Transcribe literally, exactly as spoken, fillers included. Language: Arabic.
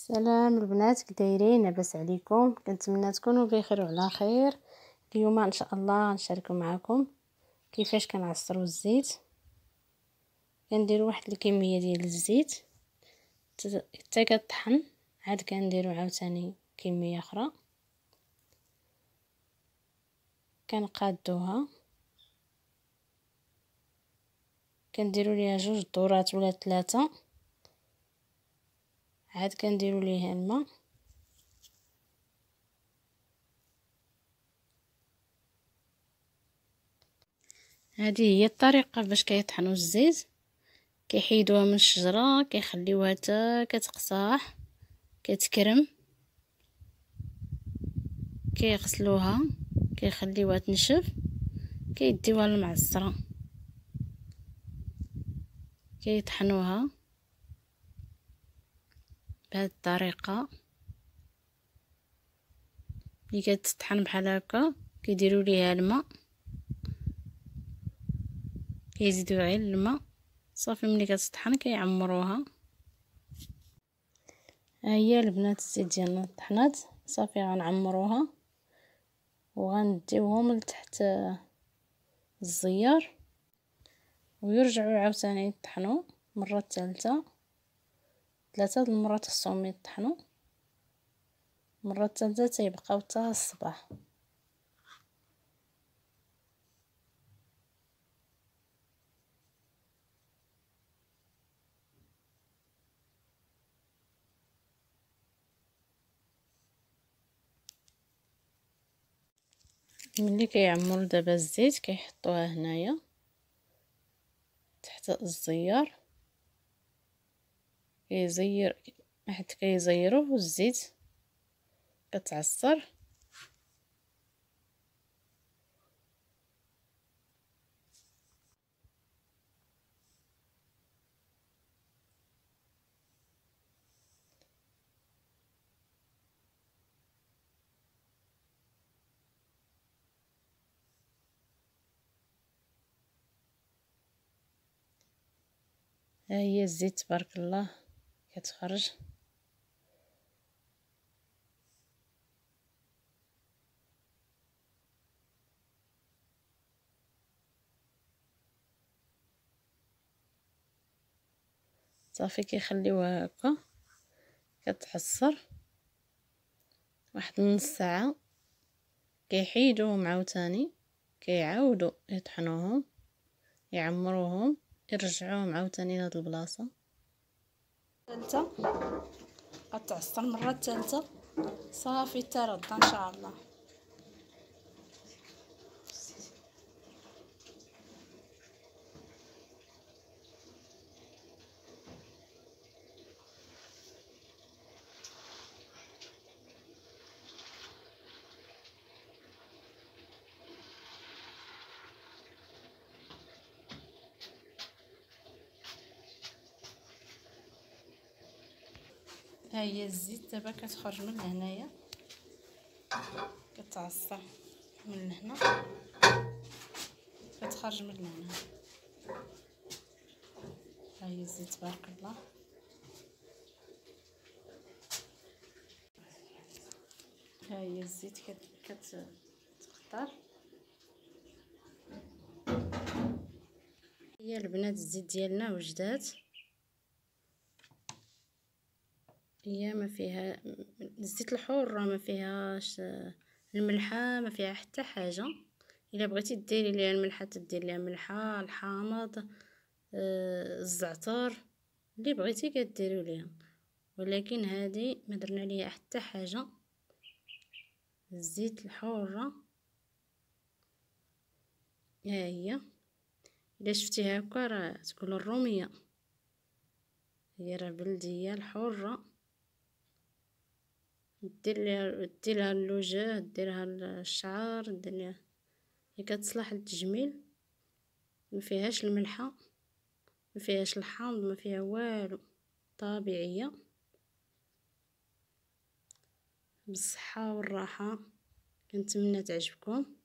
السلام البنات، كدايرين؟ لاباس عليكم؟ كنتمنى تكونوا بخير وعلى خير. اليوم ان شاء الله نشارك معكم كيفاش كنعصروا الزيت. كنديروا واحد الكميه ديال الزيت حتى كطحن، عاد كنديروا عاوتاني كميه اخرى كنقادوها، كنديروا ليها جوج دورات ولا ثلاثه، عاد كنديروا ليها الماء. هذه هي الطريقه باش كيطحنوا الزيت. كيحيدوها من الشجره، كيخليوها حتى كتقصاح كتكرم، كيغسلوها كيخليوها تنشف، كيديوها للمعصره، كيطحنوها بهذه الطريقه. ملي كتطحن بحال هكا كيديروا ليها الماء، كيزيدوا غير الماء صافي. ملي كتطحن كيعمروها. ها هي البنات الزيت ديالنا طحنات صافي، غنعمروها وغنديوهم لتحت الزيار ويرجعوا عاوتاني يطحنوا مره ثالثه. ثلاثه د المرات خصهم يطحنوا، مره ثالثه تيبقاو حتى الصباح. ملي كيعمروا دابا الزيت كيحطوها هنايا تحت الزيار، كيزير حيت كيزيروه والزيت كتعصر. ها هي الزيت تبارك الله كتخرج. صافي كيخليوها هكا كتعصر واحد نص ساعه، كيحيدوهم عاوتاني كيعاودوا يطحنوهم يعمروهم يرجعوهم عاوتاني لهاد البلاصه. ثالثه غتعصر مره الثالثه صافي ترضى ان شاء الله. ها هي الزيت دابا كتخرج من هنايا، كتعصر من هنا كتخرج من هنا. ها هي الزيت تبارك الله. ها هي الزيت كتقطر. هي البنات الزيت ديالنا وجدات، هي ما فيها الزيت الحر، ما فيهاش الملحه، ما فيها حتى حاجه. الا بغيتي ديري ليها الملحه تدير ليها ملحه، الحامض، آه الزعتر، اللي بغيتي كديروا ليها، ولكن هذه ما درنا ليها حتى حاجه. الزيت الحره ها هي، الا شفتيها هكا راه تقول الروميه، هي راه بلديه الحره. دير ليها دير لها اللوجه، ديرها الشعر، دير ليها، هي كتصلح للتجميل. ما فيهاش الملحه، ما فيهاش الحامض، ما فيها والو، طبيعيه بالصحه والراحه. كنتمنى تعجبكم.